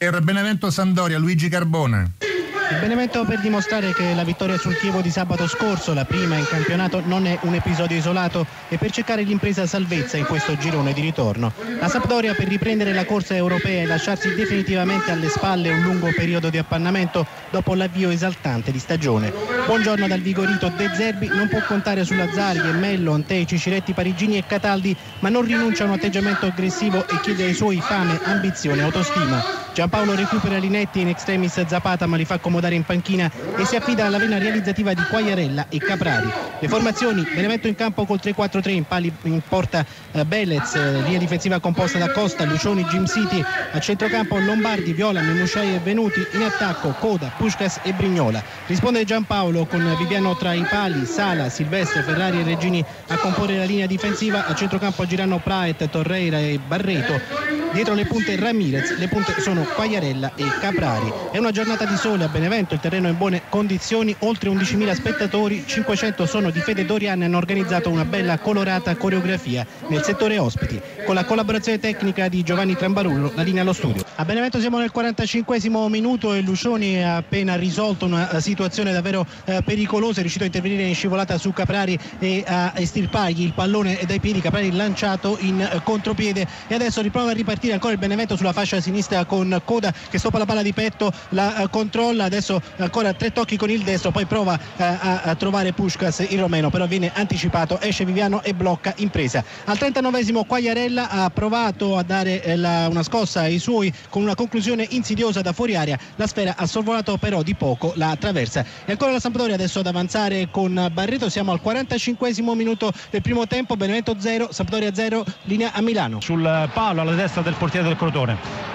Per Benevento-Sampdoria, Luigi Carbone. Il Benevento, per dimostrare che la vittoria sul Chievo di sabato scorso, la prima in campionato, non è un episodio isolato, e per cercare l'impresa salvezza in questo girone di ritorno. La Sampdoria per riprendere la corsa europea e lasciarsi definitivamente alle spalle un lungo periodo di appannamento dopo l'avvio esaltante di stagione. Buongiorno dal vigorito De Zerbi, non può contare su Lazzari, Mello, Antei, Ciciretti, Parigini e Cataldi, ma non rinuncia a un atteggiamento aggressivo e chiede ai suoi fame, ambizione e autostima. Giampaolo recupera Linetti in extremis Zapata, ma li fa accomodare in panchina e si affida alla vena realizzativa di Quagliarella e Caprari. Le formazioni: Benevento in campo col 3-4-3, in porta Belez, linea difensiva composta da Costa, Lucioni, Jim City, a centrocampo Lombardi, Viola, Memusciai e Venuti, in attacco Coda, Puskás e Brignola. Risponde Giampaolo con Viviano tra i pali, Sala, Silvestre, Ferrari e Regini a comporre la linea difensiva, a centrocampo girano Praet, Torreira e Barreto. Dietro le punte Ramirez, le punte sono Quagliarella e Caprari. È una giornata di sole a Benevento, il terreno è in buone condizioni, oltre 11.000 spettatori, 500 sono di Fede Dorian e hanno organizzato una bella colorata coreografia nel settore ospiti, con la collaborazione tecnica di Giovanni Trambarullo, la linea allo studio. A Benevento siamo nel 45esimo minuto e Lucioni ha appena risolto una situazione davvero pericolosa, è riuscito a intervenire in scivolata su Caprari e a estirpargli il pallone dai piedi. Caprari lanciato in contropiede e adesso riprova a ripartire ancora il Benevento sulla fascia sinistra con Coda che stoppa la palla di petto, la controlla, adesso ancora 3 tocchi con il destro, poi prova a trovare Puskás, il romeno, però viene anticipato, esce Viviano e blocca impresa. Al 39esimo Quagliarella ha provato a dare una scossa ai suoi con una conclusione insidiosa da fuori area, la sfera ha sorvolato però di poco la traversa. E ancora la Sampdoria adesso ad avanzare con Barreto, siamo al 45esimo minuto del primo tempo, Benevento 0, Sampdoria 0, linea a Milano. Sul palo alla destra del portiere del Crotone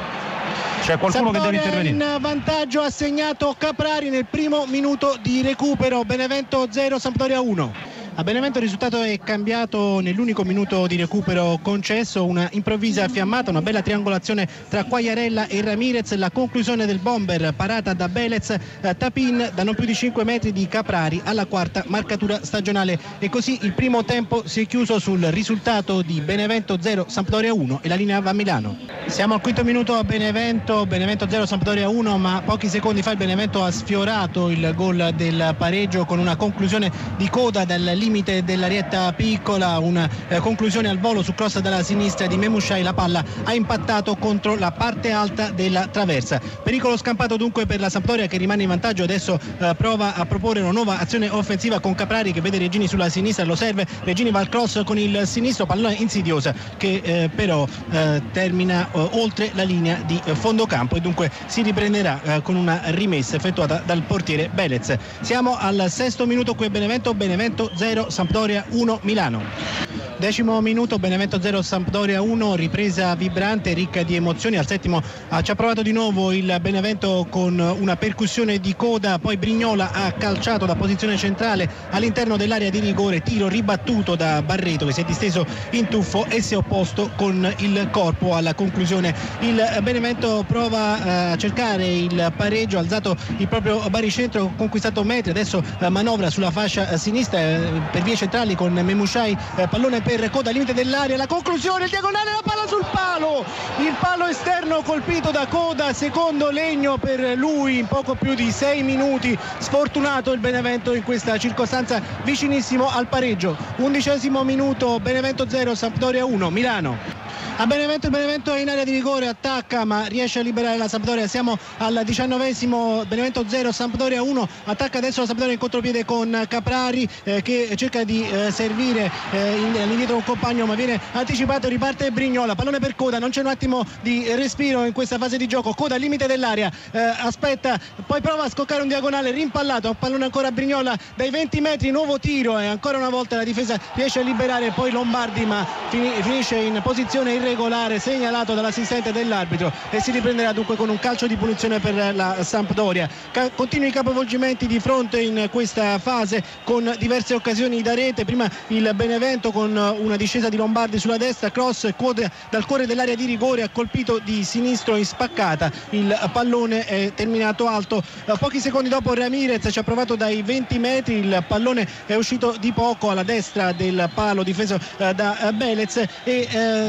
c'è qualcuno Sampdoria che deve intervenire. In vantaggio, ha segnato Caprari nel primo minuto di recupero. Benevento 0, Sampdoria 1. A Benevento il risultato è cambiato nell'unico minuto di recupero concesso, una improvvisa fiammata, una bella triangolazione tra Quagliarella e Ramirez, la conclusione del bomber parata da Belez, tap-in da non più di 5 metri di Caprari alla quarta marcatura stagionale, e così il primo tempo si è chiuso sul risultato di Benevento 0, Sampdoria 1 e la linea va a Milano. Siamo al quinto minuto a Benevento 0, Sampdoria 1, ma pochi secondi fa il Benevento ha sfiorato il gol del pareggio con una conclusione di Coda dal limite dell'arietta piccola, una conclusione al volo su cross dalla sinistra di Memusciai, la palla ha impattato contro la parte alta della traversa. Pericolo scampato dunque per la Sampdoria che rimane in vantaggio, adesso prova a proporre una nuova azione offensiva con Caprari che vede Regini sulla sinistra, lo serve, Regini va al cross con il sinistro, pallone insidiosa che però termina oltre la linea di fondo campo e dunque si riprenderà con una rimessa effettuata dal portiere Belez. Siamo al sesto minuto qui a Benevento 0, Sampdoria 1, Milano. Decimo minuto, Benevento 0, Sampdoria 1, ripresa vibrante, ricca di emozioni. Al settimo ci ha provato di nuovo il Benevento con una percussione di Coda, poi Brignola ha calciato da posizione centrale all'interno dell'area di rigore, tiro ribattuto da Barreto che si è disteso in tuffo e si è opposto con il corpo alla conclusione. Il Benevento prova a cercare il pareggio, ha alzato il proprio baricentro, conquistato metri, adesso manovra sulla fascia sinistra per vie centrali con Memusciai, pallone per Coda, limite dell'area, la conclusione, il diagonale, la palla sul palo, il palo esterno colpito da Coda, secondo legno per lui in poco più di 6 minuti, sfortunato il Benevento in questa circostanza, vicinissimo al pareggio. 11esimo minuto, Benevento 0, Sampdoria 1, Milano. A Benevento il Benevento è in area di rigore, attacca ma riesce a liberare la Sampdoria. Siamo al 19esimo, Benevento 0, Sampdoria 1, attacca adesso la Sampdoria in contropiede con Caprari che cerca di servire all'indietro un compagno ma viene anticipato, riparte Brignola, pallone per Coda, non c'è un attimo di respiro in questa fase di gioco, Coda al limite dell'area, aspetta, poi prova a scoccare un diagonale, rimpallato, pallone ancora Brignola dai 20 metri, nuovo tiro e ancora una volta la difesa riesce a liberare poi Lombardi ma finisce in posizione irregolare, segnalato dall'assistente dell'arbitro e si riprenderà dunque con un calcio di punizione per la Sampdoria. Continui i capovolgimenti di fronte in questa fase con diverse occasioni da rete, prima il Benevento con una discesa di Lombardi sulla destra, cross, Coda dal cuore dell'area di rigore, ha colpito di sinistro in spaccata, il pallone è terminato alto, pochi secondi dopo Ramirez ci ha provato dai 20 metri, il pallone è uscito di poco alla destra del palo difeso da Belez e qui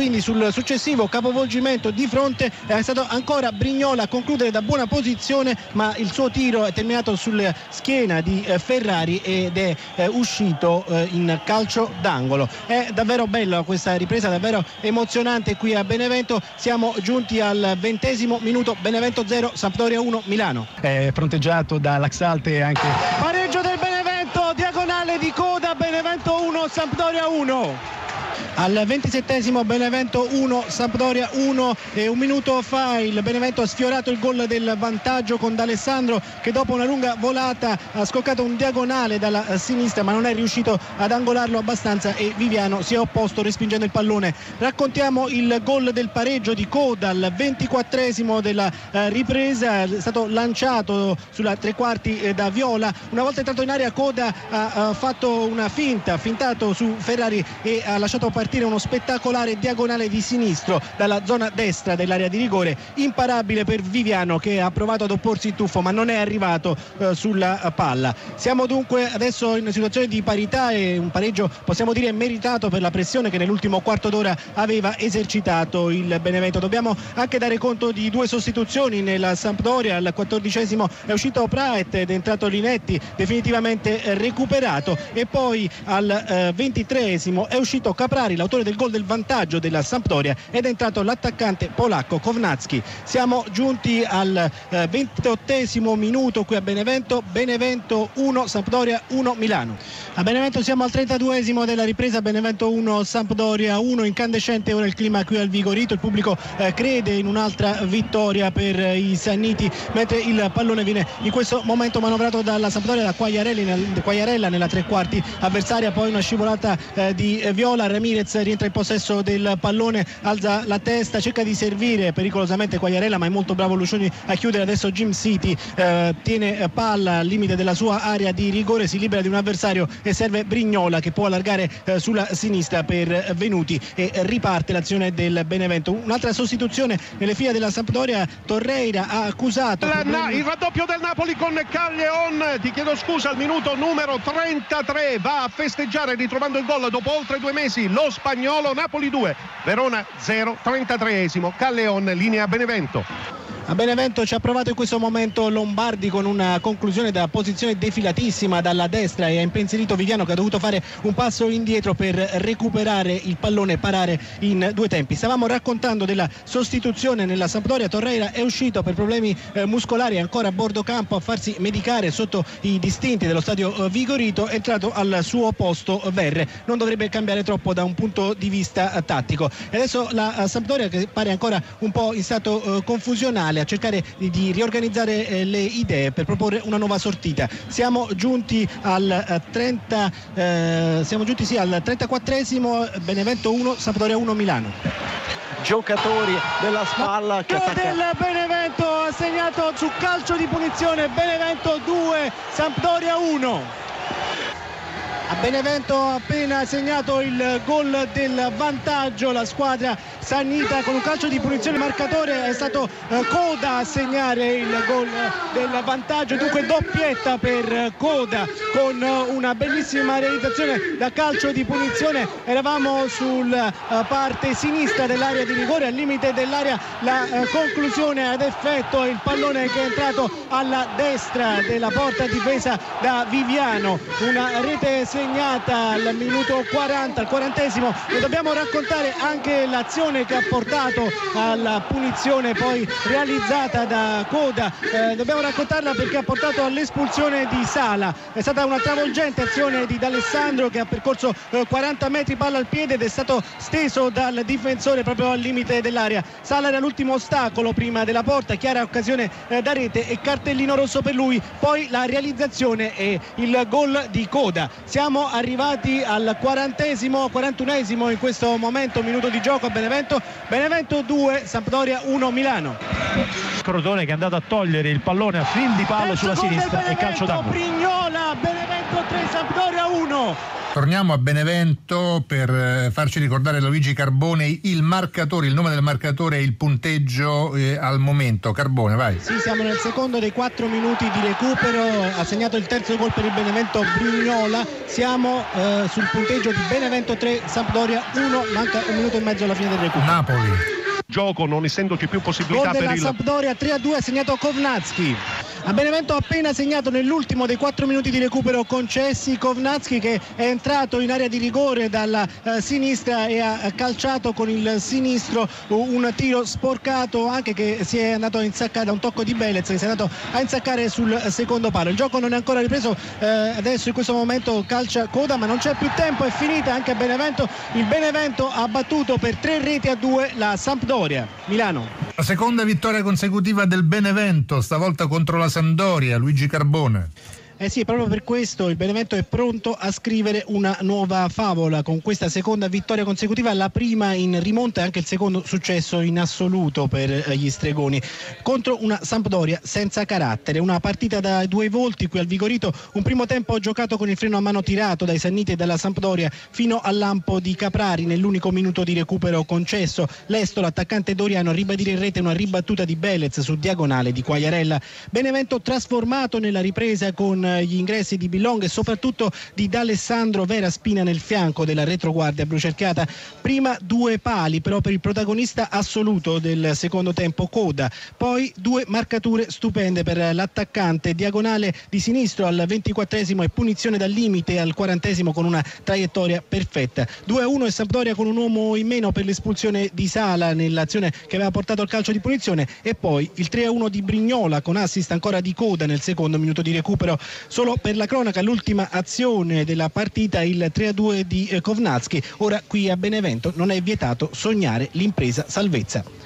quindi sul successivo capovolgimento di fronte è stato ancora Brignola a concludere da buona posizione, ma il suo tiro è terminato sulla schiena di Ferrari ed è uscito in calcio d'angolo. È davvero bella questa ripresa, davvero emozionante qui a Benevento. Siamo giunti al 20° minuto, Benevento 0, Sampdoria 1, Milano. È fronteggiato da Laxalte anche. Pareggio del Benevento, diagonale di coda, Benevento 1, Sampdoria 1. Al 27° Benevento 1, Sampdoria 1, e un minuto fa il Benevento ha sfiorato il gol del vantaggio con D'Alessandro, che dopo una lunga volata ha scoccato un diagonale dalla sinistra, ma non è riuscito ad angolarlo abbastanza e Viviano si è opposto respingendo il pallone. Raccontiamo il gol del pareggio di Coda al 24° della ripresa, è stato lanciato sulla tre quarti da Viola. Una volta entrato in area Coda ha fatto una fintato su Ferrari e ha lasciato partire uno spettacolare diagonale di sinistro dalla zona destra dell'area di rigore, imparabile per Viviano, che ha provato ad opporsi in tuffo ma non è arrivato sulla palla. Siamo dunque adesso in situazione di parità e un pareggio possiamo dire meritato per la pressione che nell'ultimo quarto d'ora aveva esercitato il Benevento. Dobbiamo anche dare conto di due sostituzioni nella Sampdoria. Al 14° è uscito Praet ed è entrato Linetti, definitivamente recuperato, e poi al 23° è uscito Caprari, l'autore del gol del vantaggio della Sampdoria, ed è entrato l'attaccante polacco Kovnacki. Siamo giunti al 28° minuto qui a Benevento, Benevento 1, Sampdoria 1, Milano. A Benevento siamo al 32° della ripresa, Benevento 1, Sampdoria 1. Incandescente ora il clima qui al Vigorito, il pubblico crede in un'altra vittoria per i Sanniti, mentre il pallone viene in questo momento manovrato dalla Sampdoria da Quagliarella nella tre quarti avversaria, poi una scivolata di Viola. Ramirez rientra in possesso del pallone, alza la testa, cerca di servire pericolosamente Quagliarella, ma è molto bravo Lucioni a chiudere. Adesso Jim City tiene palla al limite della sua area di rigore, si libera di un avversario e serve Brignola, che può allargare sulla sinistra per Venuti, e riparte l'azione del Benevento. Un'altra sostituzione nelle file della Sampdoria, Torreira ha accusato il raddoppio del Napoli con Calleon, ti chiedo scusa, al minuto numero 33 va a festeggiare ritrovando il gol dopo oltre 2 mesi lo spagnolo. Napoli 2, Verona 0, 33°, Calleon, linea Benevento. A Benevento ci ha provato in questo momento Lombardi con una conclusione da posizione defilatissima dalla destra, e ha impensierito Viviano, che ha dovuto fare un passo indietro per recuperare il pallone e parare in due tempi. Stavamo raccontando della sostituzione nella Sampdoria. Torreira è uscito per problemi muscolari, è ancora a bordo campo a farsi medicare sotto i distinti dello stadio Vigorito. È entrato al suo posto Verre, non dovrebbe cambiare troppo da un punto di vista tattico. E adesso la Sampdoria, che pare ancora un po' in stato confusionale, a cercare di riorganizzare le idee per proporre una nuova sortita. Siamo giunti al 34°, Benevento 1, Sampdoria 1, Milano. Giocatori della spalla che attacca. Del Benevento ha segnato su calcio di punizione, Benevento 2, Sampdoria 1. A Benevento ha appena segnato il gol del vantaggio la squadra sannita con un calcio di punizione. Marcatore è stato Coda a segnare il gol del vantaggio, dunque doppietta per Coda con una bellissima realizzazione da calcio di punizione. Eravamo sulla parte sinistra dell'area di rigore, al limite dell'area la conclusione ad effetto, il pallone che è entrato alla destra della porta difesa da Viviano. Una rete segnata al minuto 40, al 40°, e dobbiamo raccontare anche l'azione che ha portato alla punizione poi realizzata da Coda. Dobbiamo raccontarla perché ha portato all'espulsione di Sala. È stata una travolgente azione di D'Alessandro, che ha percorso 40 metri palla al piede ed è stato steso dal difensore proprio al limite dell'area. Sala era l'ultimo ostacolo prima della porta, chiara occasione da rete e cartellino rosso per lui. Poi la realizzazione e il gol di Coda. Siamo arrivati al 41° in questo momento, minuto di gioco a Benevento. Benevento 2, Sampdoria 1, Milano. Crotone che è andato a togliere il pallone a fin di palo sulla sinistra e calcio d'angolo. Brignola, Benevento 3, Sampdoria 1. Torniamo a Benevento per farci ricordare da Luigi Carbone il marcatore, il nome del marcatore e il punteggio al momento. Carbone, vai. Sì, siamo nel secondo dei 4 minuti di recupero, ha segnato il terzo gol per il Benevento Brignola, siamo sul punteggio di Benevento 3, Sampdoria 1, manca un minuto e mezzo alla fine del recupero. Napoli. Gioco, non essendoci più possibilità Gol per della il Sampdoria 3-2, ha segnato Kovnatski. A Benevento ha appena segnato nell'ultimo dei 4 minuti di recupero concessi Kovnatski, che è entrato in area di rigore dalla sinistra e ha calciato con il sinistro un tiro sporcato, anche che si è andato a insaccare da un tocco di Belez, che si è andato a insaccare sul secondo palo. Il gioco non è ancora ripreso, adesso in questo momento calcia Coda, ma non c'è più tempo, è finita anche a Benevento. Il Benevento ha battuto per 3-2 la Sampdoria. Milano. La seconda vittoria consecutiva del Benevento, stavolta contro la Sampdoria. Luigi Carbone. Eh sì, proprio per questo il Benevento è pronto a scrivere una nuova favola con questa seconda vittoria consecutiva, la prima in rimonta e anche il secondo successo in assoluto per gli stregoni contro una Sampdoria senza carattere. Una partita da due volti qui al Vigorito, un primo tempo giocato con il freno a mano tirato dai Sanniti e dalla Sampdoria fino al lampo di Caprari nell'unico minuto di recupero concesso. Lesto, l'attaccante doriano, a ribadire in rete una ribattuta di Belez su diagonale di Quagliarella. Benevento trasformato nella ripresa con gli ingressi di Billong e soprattutto di D'Alessandro, vera spina nel fianco della retroguardia blucerchiata. Prima due pali però per il protagonista assoluto del secondo tempo, Coda, poi due marcature stupende per l'attaccante, diagonale di sinistro al 24esimo e punizione dal limite al 40esimo con una traiettoria perfetta. 2-1 e Sampdoria con un uomo in meno per l'espulsione di Sala nell'azione che aveva portato al calcio di punizione, e poi il 3-1 di Brignola con assist ancora di Coda nel secondo minuto di recupero. Solo per la cronaca, l'ultima azione della partita, il 3-2 di Kovnatski. Ora qui a Benevento non è vietato sognare l'impresa salvezza.